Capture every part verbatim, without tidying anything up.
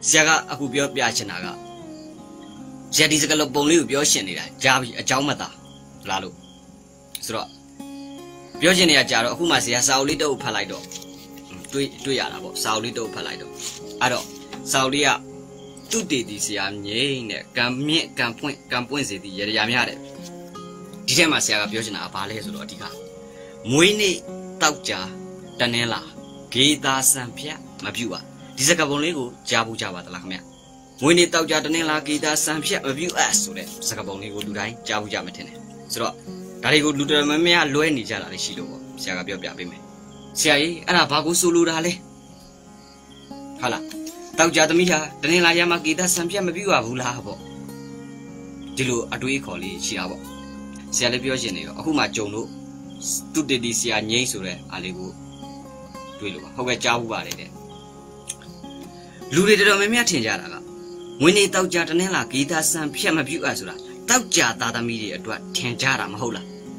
Siaga aku biar biacanaga. Jadi segala bolu biar sini lah. Jauh jauh mata lalu. Surah. Biar sini aja. Aku masih Saudi tu palai do. Tu tu ya lah. Saudi tu palai do. Ado Saudi ya. Tu di di siam ni ne. Kami kampung kampung sini jadi jam ada. Di mana siaga biar sini apa leh surah tiga. Mui ni tahu jah dan elah. Kita sampai mabiwa. Di sekarang ni jabu jawa telah kami. Mui tahu jadi ni lagi kita sampai mabiwa sudah. Sekarang ni aku dudai jabu jawa macam ni. Sudah. Dari aku dudai memang luar ni jalan di sini loh. Siapa biar biar bime. Siapa? Anak bagus sulu dah le. Hala. Tahu jadi miha. Dan ni lagi mak kita sampai mabiwa pula apa. Jelu aduh ikoli siapa. Siapa biar sini. Aku macam tu. Tu dedi siapa ni sudah. Aliku. Tu lu. Aku jabu balik deh. Luri itu memang ada yang jaga. Mungkin tahu jadi ni lah kita sampai mabiwa sudah. Tahu jadi ada miri itu yang jaga mahulah.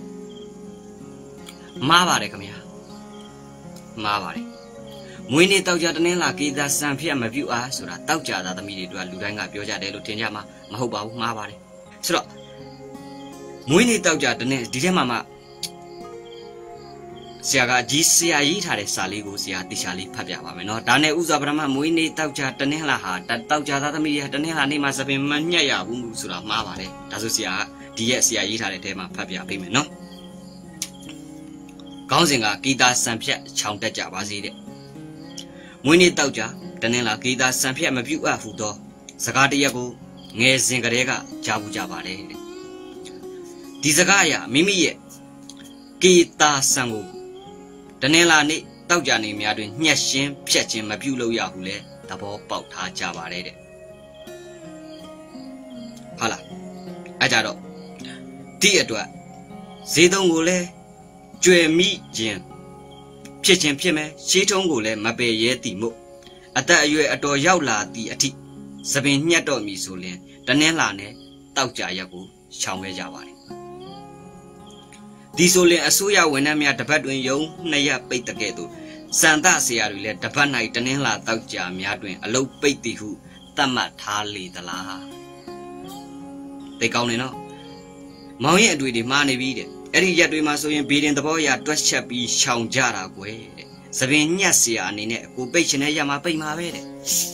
Mawar kami ya. Mawar. Mungkin tahu jadi ni lah kita sampai mabiwa sudah. Tahu jadi ada miri itu lurai ngap biar jadi lu yang jaga mahu bau mawar. Sudah. Mungkin tahu jadi ni dia mama. Siaga jisia ini hari saligu siat di sali pabya wame no. Dan uza berama muini tahu jadi ni lah ha. Dan tahu jadi ada miri dan ni lah ni masa pemanya ya bumbu surah mawar. Tahu sia dia sia ini hari tema pabya pime no. Kau sehingga kita sampai caung terjadi basi deh. Muini tahu jadi dan ni lah kita sampai mabiwa fudo. Sekarang aku ngesing kerja jabu jabu deh. Di sekarang mimi ye kita sanggup. Dan ni lah ni tahu jadi ni ada nyasien piacin mabiulau ya hule, tapi bau thah jawa deh. Hala, aja do. Dia tu, sedang gule, jual mi jen, piacin piacin, sedang gule mabe ye timu. Ada ye ada yau lah di ati, sebenarnya do mi sulen. Dan ni lah ni tahu jadi aku caung jawa deh. Di soalnya asuya wena mi ada pada yang naya pay tak itu. Santa siaru le dapat naik dan yang lah tahu jam mi ada alau pay tihu tamat thali telah. Tekau ni no. Mau yang dua di mana bide. Eri ya dua masuk yang bide tapi ya dua capi caung jara gue. Sebenarnya siapa ni ne ku pay cina ya ma pay ma bede.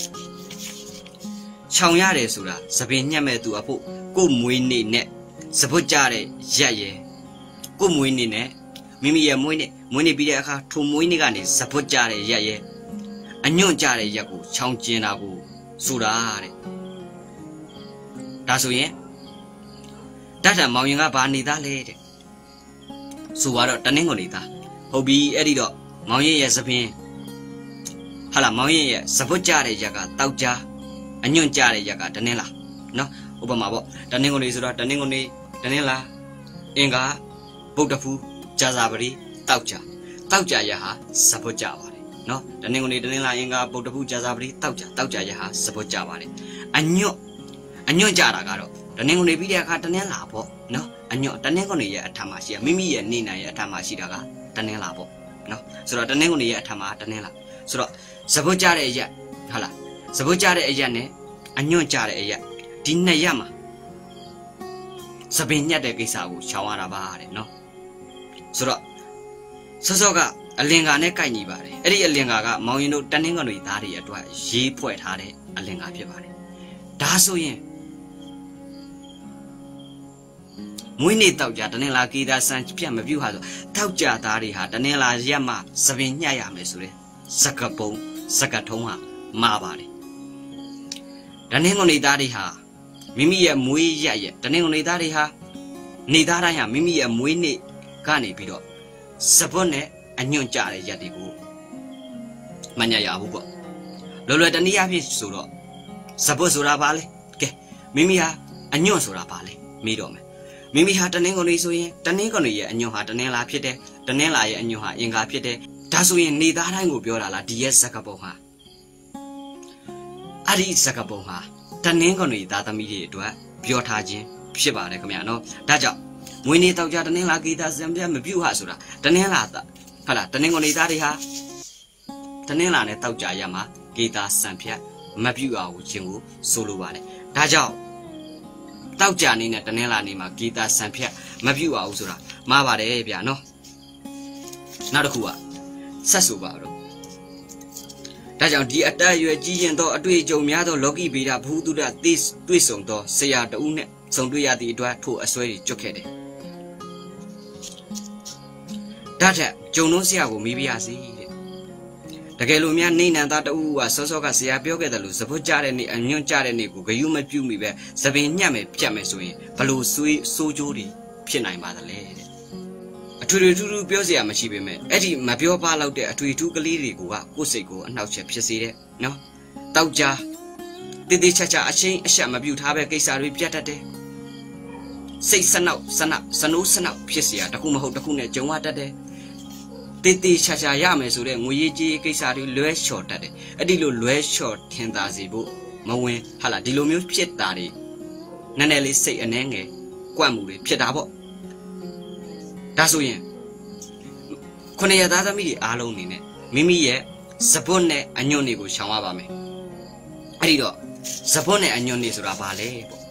Caung ya deh surah. Sebenarnya metu apa ku muini ne sebut jara ya ye. Ku muini ne, mimi ya muini, muini bila kah tu muini kan ni support jare ya ye, anyon jare ya ku, caung jen aku surah re. Tasu ye, dah mau yang apa ni dah le de. Suara taneng ni dah, hobi eri do, mau ye ya sepi. Hala mau ye ya support jare ya kah tahu jah, anyon jare ya kah taneng lah, no, ubah mabo, taneng ni surah taneng ni taneng lah, enggak. Bukdafu jazabari tauja, tauja ya ha sebut jawari, no. Dan yang ini dan yang lain enggak bukdafu jazabari tauja, tauja ya ha sebut jawari. Anyo, anyo jara karo. Dan yang ini bila kata dan yang lapo, no. Anyo dan yang ini ya tamasi, mimi ya nina ya tamasi dah dan yang lapo, no. Surah dan yang ini ya tamah dan yang lap. Surah sebut jara ya, hala. Sebut jara ya ne, anyo jara ya, dinna ya mah. Sebenarnya ada kisah aku cawara bahare, no. Surah, sesuatu alengga ne kai ni bahare. Eri alengga ka mau ino taneng anu itari ya dua ye puai thare alengga pye bahare. Dah so ye. Muini tahu jadi taneng lagi dah san pye mabiu ha so. Tahu jadi tari ha taneng la ya ma sebenarnya ya me sure. Sakapong sakatong ha ma bahare. Taneng anu itari ha. Mimi ya mui ya ya, dan yang ni dari ha, ni dari ha, mimi ya mui ni kan ni bido, sebenarnya anyon cari jadi ku, mana ya aku kok, lalu ada ni apa surah, sebab surah balik, ke, mimi ya anyon surah balik, mido me, mimi ha dan yang ni suye, dan yang ni ya anyon ha dan yang lapis deh, dan yang lain anyon ha yang lapis deh, dah suye ni dari aku biar lah dia sakapong ha, ari sakapong ha. Dan yang ni tata miri itu, biar tajin, siapa ada kami ano, dah jauh. Mui tahu jadi yang lagi dah sampai mabiu ha surah. Dan yang lata, kalau dan yang ni tadi ha, dan yang lain tahu jaya mah kita sampai မပြုတ်အောင်ခြင်းကိုဆိုလိုပါတယ်ဒါကြောင့်တောက်ကြနေနဲ့တနင်္လာနေ့မှာဂီတာဆန်ဖြတ်မပြုတ်အောင်ဆိုတာမှားပါတယ်ဗျာနော်နောက်တစ်ခုကဆက်ဆိုပါတော့ဒါကြောင့်ဒီအတက်အရွယ်ကြီးရင်တော့အတွေ့အကြုံများသောလောကီဗေဒဘူတုဒသိတွေ့ဆုံသောဆရာတဦးနဲ့ဆုံတွေ့ရသည့်အတွက်ထို့အစွဲကြီးကျွတ်ခဲ့တယ်ဒါထက်ဂျုံလုံးဆရာကိုမိပြရစီတဲ့တကယ်လို့များနေနံသားတဦးကစောစောကဆရာပြောခဲ့တယ်လို့စပုတ်ကြတဲ့နေ့အညွန့်ကြတဲ့နေ့ကိုဂယုမပြုတ်မိပဲသပင်ညက်မယ်ပြတ်မယ်ဆိုရင်ဘလို့ဆွေးစိုးကြိုးတွေဖြစ်နိုင်ပါသလဲတဲ့အထွေထွေထူးထူးပြောစရာမရှိပေမဲ့အဲ့ဒီမပြောပါတော့တဲ့အထွေထူးကလေးတွေကကိုယ့်စိတ်ကိုအနှောက်အယှက်ဖြစ်စေတဲ့နော်တောက်ကြတည်တည်ချာချာအချင်းအရှက်မပြုတ်ထားပဲကိစ္စတွေပြတ်တတ်တယ်စိတ်စနောက်စနစနိုးစနောက်ဖြစ်เสียတခုမဟုတ်တခုနဲ့ကြုံရတတ်တယ်တည်တည်ချာချာရမယ်ဆိုတဲ့ငွေရေးကြေးကိစ္စတွေလွဲလျှော်တတ်တယ်အဲ့ဒီလိုလွဲလျှော်ထင်သာစေဖို့မဝင်ဟာလားဒီလိုမျိုးဖြစ်တာတွေနည်းနည်းလေးစိတ်အနှဲငယ်ကွက်မှုတွေဖြစ်တာပေါ့ဒါဆိုရင်ခုနှစ်ရသားသမီးတွေအားလုံးအနေနဲ့မိမိရဲ့စပွတ်နဲ့အညွန့်တွေကိုရှောင်ရပါမယ်အဲ့ဒီတော့စပွတ်နဲ့အညွန့်တွေဆိုတာဘာလဲပေါ့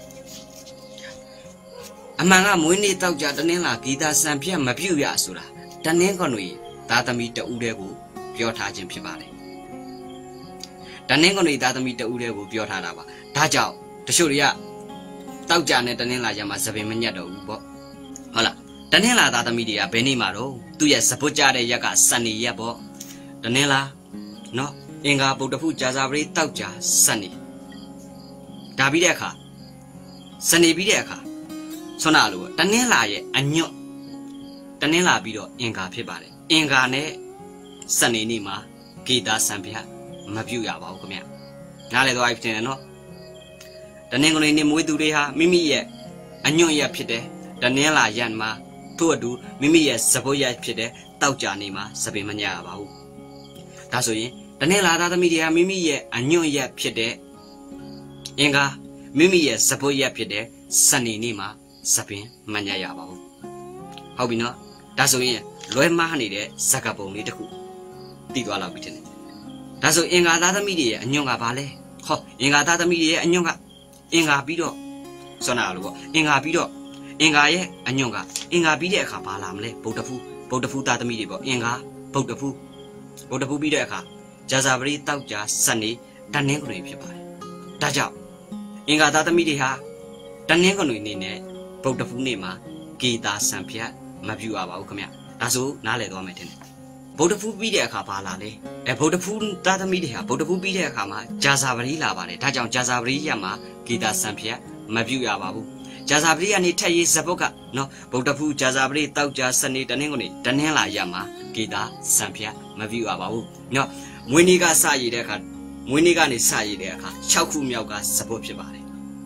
အမှန်ကမွေးနေ့တောက်ကြတနင်္လာဂီတာဆန်ပြတ်မပြုတ်ရဆိုတာတနင်္ဂနွေသားသမီးတဦးတည်းကိုပြောထားခြင်းဖြစ်ပါတယ်တနင်္ဂနွေသားသမီးတဦးတည်းကိုပြောထားတာပါဒါကြောင့်တချို့တွေကတောက်ကြနဲ့တနင်္လာရမှာသပင်မညက်တော့ဘူးပေါ့ဟုတ်လားတနင်္လာသားသမီးတွေကဘယ်နေ့မှာတော့သူ့ရဲ့စပုတ်ကြတဲ့ရက်ကစနေရက်ပေါ့တနင်္လာနော်အင်္ဂါဗုဒ္ဓဖူးကြာစာပရိတောက်ကြစနေဒါပြီးတဲ့အခါစနေပြီးတဲ့အခါဆွမ်းနာလို့တနင်္လာရဲ့အညွတ်တနင်္လာပြီးတော့အင်္ဂါဖြစ်ပါတယ်အင်္ဂါနဲ့စနေနေ့မှာဂီတာဆန်ပြမပြုတ်ရပါဘူးခင်ဗျနားလည်သွားပြီတင်တယ်နော်တနင်္ဂနွေနေ့မွေးသူတွေဟာမိမိရဲ့အညွတ်ရက်ဖြစ်တယ်တနင်္လာရက်မှာထို့အတူမိမိရဲ့စပုတ်ရက်ဖြစ်တဲ့တောက်ကြနေမှာစပင်မညရပါဘူးဒါဆိုရင်တနင်္လာသားသမီးတွေဟာမိမိရဲ့အညွန့်ရက်ဖြစ်တဲ့အင်္ဂါမိမိရဲ့စပုတ်ရက်ဖြစ်တဲ့စနေနေ့မှာစပင်မညရပါဘူးဟုတ်ပြီနော်ဒါဆိုရင်လွဲမှားနေတဲ့ဇကပုံလေးတစ်ခုတည်သွားလောက်ပြီတင်တယ်ဒါဆိုအင်္ဂါသားသမီးတွေရဲ့အညွန့်ကဘာလဲဟောအင်္ဂါသားသမီးတွေရဲ့အညွန့်ကအင်္ဂါပြီးတော့စွမ်းနာလို့ပေါ့အင်္ဂါပြီးတော့အင်္ဂါရဲ့အညွန့်ကအင်္ဂါပြီးတဲ့အခါဘာလာမလဲဗုဒ္ဓဖူးဗုဒ္ဓဖူးသားသမီးတွေပေါ့အင်္ဂါဗုဒ္ဓဖူးဗုဒ္ဓဖူးပြီးတဲ့အခါဂျာဇာပရိတောက်ကြစနေတနင်္ဂနွေဖြစ်ပါတယ်ဒါကြောင့်အင်္ဂါသားသမီးတွေဟာတနင်္ဂနွေနေ့နဲ့ဗုဒ္ဓဖူးနေ့မှာဂီတာဆန်ဖြတ်မပြုတ်ရပါဘူးခင်ဗျဒါဆိုနားလည်သွားမယ်တင်တယ်ဗုဒ္ဓဖူးပြီးတဲ့အခါဘာလာလဲအဲဗုဒ္ဓဖူးသားသမီးတွေဟာဗုဒ္ဓဖူးပြီးတဲ့အခါမှာဂျာဇာပရိလာပါတယ်ဒါကြောင့်ဂျာဇာပရိရမှာဂီတာဆန်ဖြတ်မပြုတ်ရပါဘူးဂျာဇာပရိကနေထက်ရေးဇပုတ်ကနော်ဗုဒ္ဓဖူးဂျာဇာပရိတောက်ကြစနေတနင်္ဂနွေတနင်္လာရမှာဂီတာဆန်ဖြတ်မပြုတ်ရပါဘူးနော်မွေးနေ့ကစရည်တဲ့အခါမွေးနေ့ကနေစရည်တဲ့အခါ၆ခုမြောက်ကဇပုတ်ဖြစ်ပါတယ်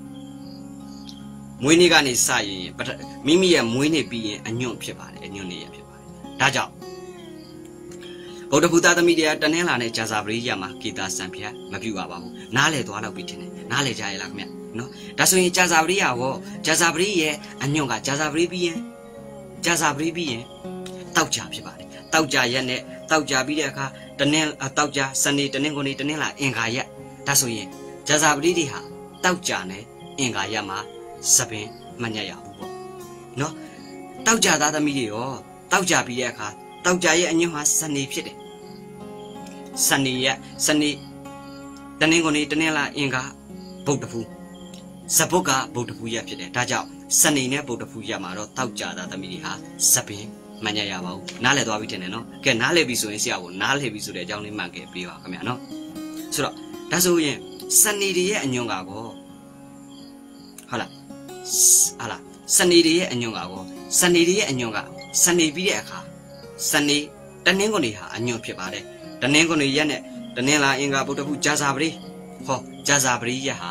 မွေးနေ့ကနေစရည်မိမိရဲ့မွေးနေ့ပြီးရင်အညွန့်ဖြစ်ပါတယ်အညွန့်နေ့ရဖြစ်ပါတယ်ဒါကြောင့်ဗုဒ္ဓဖူးသားသမီးတွေကတနင်္လာနဲ့ဂျာဇာပရိရမှာဂီတာဆန်ဖြတ်မပြုတ်ရပါဘူးနားလေသွားတော့ပြီးတင်တယ်နားလေကြရလားခင်ဗျနော်ဒါဆိုရင်ဂျာဇာပရိယဟောဂျာဇာပရိရဲ့အညွန့်ကဂျာဇာပရိပြီးရင်ဂျာဇာပရိပြီးရင်တောက်ကြဖြစ်ပါတယ်တောက်ကြရက်နဲ့တောက်ကြပြီးတဲ့အခါတနင်္တောက်ကြစနေတနင်္ဂနွေတနင်္လာအင်္ဂါရက်ဒါဆိုရင်ဂျာဇာပရိတွေဟာတောက်ကြနဲ့အင်္ဂါရက်မှာစပင်မညက်ရဘူးပေါ့နော်တောက်ကြသားသမီးတွေရောတောက်ကြပြီးတဲ့အခါတောက်ကြရဲ့အညွန့်ဟာစနေဖြစ်တယ်စနေရက်စနေတနင်္ဂနွေတနင်္လာအင်္ဂါဗုဒ္ဓဖူးဇပုတ်ကဗုဒ္ဓဖူးရက်ဖြစ်တယ်ဒါကြောင့်စနေနဲ့ဗုဒ္ဓဖူးရက်မှာတော့တောက်ကြသားသမီးတွေဟာစပင်မညက်ရပါဘူးနားလည်သွားပြီထင်တယ်နော်ကဲနားလည်ပြီဆိုရင်ဆရာကနားလည်ပြီဆိုတဲ့အကြောင်းလေးမှန်ခဲ့ပေးပါခင်ဗျာနော်ဆိုတော့ဒါဆိုရင်စနေတွေရဲ့အညွန့်ကကောဟုတ်လားဟာလားစနေတွေရဲ့အညွန့်ကကောစနေတွေရဲ့အညွန့်ကစနေပြီးတဲ့အခါစနေတနင်္ဂနွေဟာအညွန့်ဖြစ်ပါတယ်တနင်္ဂနွေရက်နဲ့တနင်္လာအင်္ဂါဗုဒ္ဓဖူးဂျာဇာပရိဟောဂျာဇာပရိရက်ဟာ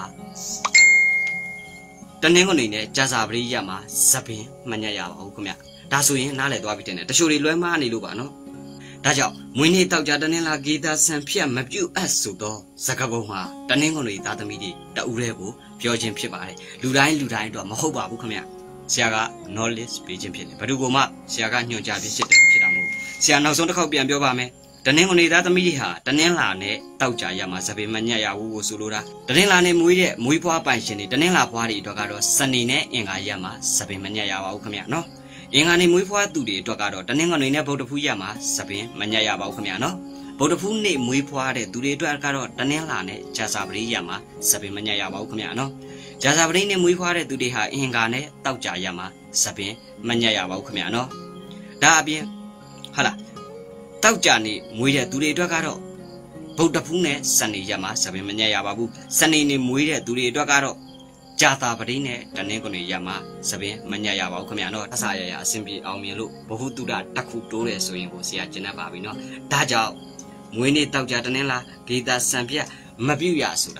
တနင်္ဂနွေနဲ့ဂျာဇာပရိရက်မှာစပင်မညက်ရပါဘူးခင်ဗျဒါဆိုရင်နားလည်သွားပြီတင်တယ်တချို့တွေလွဲမှားနေလို့ပါနော်ဒါကြောင့်မွေးနေ့တောက်ကြတနင်္လာဂီတာဆန်ဖြတ်မပြုတ်အပ်ဆိုတော့ဇကပုံမှာတနင်္ဂနွေသားသမီးတွေတဦးတည်းကိုပြောခြင်းဖြစ်ပါတယ်လူတိုင်းလူတိုင်းတော့မဟုတ်ပါဘူးခင်ဗျဆရာက knowledge ပေးခြင်းဖြစ်တယ်ဘယ်သူကမှဆရာကညွှန်ကြားပြီးဖြစ်တယ်ဖြစ်တာမဟုတ်ဆရာနောက်ဆုံးတစ်ခေါက်ပြန်ပြောပါမယ်တနင်္ဂနွေသားသမီးတွေဟာတနင်္လာနဲ့တောက်ကြရမှာစပင်မညက်ရဘူးကိုဆိုလိုတာတနင်္လာနဲ့မွေးတဲ့မွေးဖွားပိုင်ရှင်တွေတနင်္လာဖွားတွေအတွက်ကတော့စနေနဲ့အင်္ဂါရက်မှာစပင်မညက်ရပါဘူးခင်ဗျာနော်အင်္ဂါနေ့မွေးဖွားသူတွေအတွက်ကတော့တနင်္ဂနွေနဲ့ဗုဒ္ဓဖူးရက်မှာစပင်မညက်ရပါဘူးခင်ဗျာနော်ဗုဒ္ဓဖူးနေ့မွေးဖွားတဲ့သူတွေအတွက်ကတော့တနင်္လာနဲ့ဂျာစာပရိရက်မှာစပင်မညက်ရပါဘူးခင်ဗျာနော်ဂျာစာပရိနဲ့မွေးဖွားတဲ့သူတွေဟာအင်္ဂါနဲ့တောက်ကြရက်မှာစပင်မညက်ရပါဘူးခင်ဗျာနော်ဒါအပြင်ဟုတ်လားတောက်ကြနေမွေးတဲ့သူတွေအတွက်ကတော့ဗုဒ္ဓဖူးနဲ့စနေရက်မှာစပင်မညက်ရပါဘူးစနေနေ့မွေးတဲ့သူတွေအတွက်ကတော့ဂျာတာပရိနဲ့တနင်္ဂနွေရက်မှာစပင်မညက်ရပါဘူးခင်ဗျာနော်အစာရရအဆင်ပြေအောင်မြင်လို့ဘ ഹു တုဒတစ်ခုတိုးတယ်ဆိုရင်ကိုဆရာကျင်တတ်ပါပြီနော်ဒါကြောင့်မွေးနေ့တောက်ကြတနင်္လာဂေတာစံပြတ်မပြုတ်ရဆိုတာ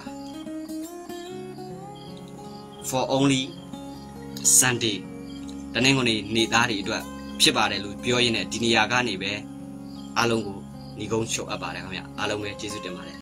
for only Sunday တနင်္ဂနွေနေ့သားတွေအတွက်ဖြစ်ပါတယ်လို့ပြောရင်းနဲ့ဒီနေရာကနေပဲအားလုံးကိုညီကုန်းချုပ်အပ်ပါတယ်ခင်ဗျာအားလုံးပဲကျေးဇူးတင်ပါတယ်